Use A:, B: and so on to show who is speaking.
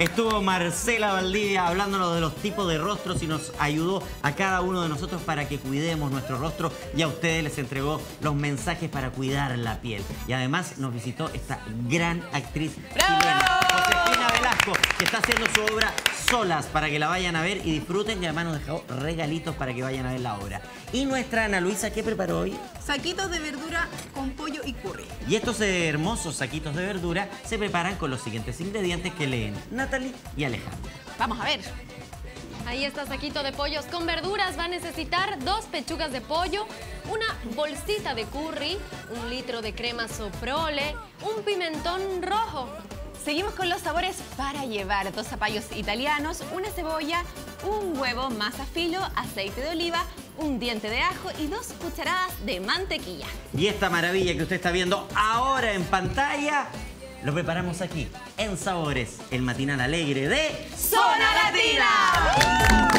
A: Estuvo Marcela Valdivia hablándonos de los tipos de rostros y nos ayudó a cada uno de nosotros para que cuidemos nuestro rostro, y a ustedes les entregó los mensajes para cuidar la piel. Y además nos visitó esta gran actriz chilena, Josefina Velasco, que está haciendo su obra Solas, para que la vayan a ver y disfruten, y además nos dejó regalitos para que vayan a ver la obra. Y nuestra Ana Luisa, ¿qué preparó hoy?
B: Saquitos de verdura con pollo y curry.
A: Y estos hermosos saquitos de verdura se preparan con los siguientes ingredientes que leen Natalie y Alejandra.
B: Vamos a ver.
C: Ahí está saquito de pollos con verduras. Va a necesitar 2 pechugas de pollo, una bolsita de curry, 1 litro de crema soprole, un pimentón rojo.
B: Seguimos con los sabores para llevar: 2 zapallos italianos, una cebolla, un huevo, masa filo, aceite de oliva, un diente de ajo y 2 cucharadas de mantequilla.
A: Y esta maravilla que usted está viendo ahora en pantalla, lo preparamos aquí, en Sabores, el matinal alegre de
B: ¡Zona Latina!